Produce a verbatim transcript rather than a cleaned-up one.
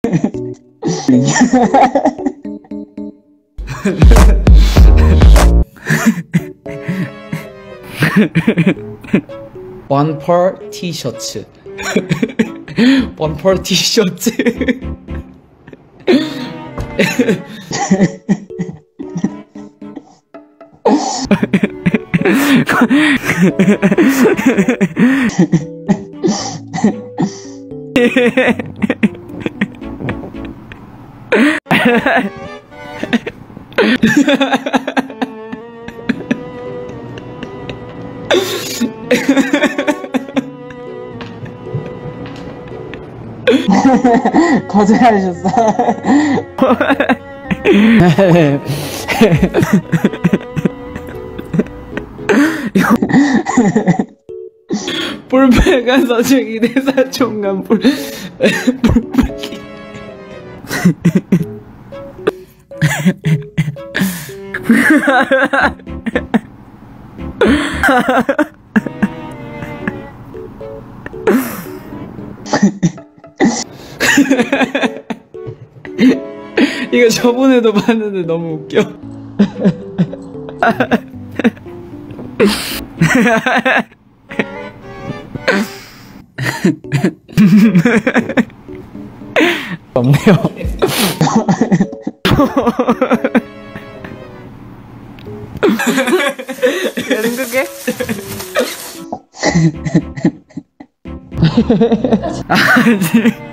원펄 티셔츠. 원펄 티셔츠. 거절하셨어. 볼빨간 서중이 대사 총감 볼 볼빨기. 이거 저번에도 봤는데 너무 웃겨. 없네요. 연극해? 아니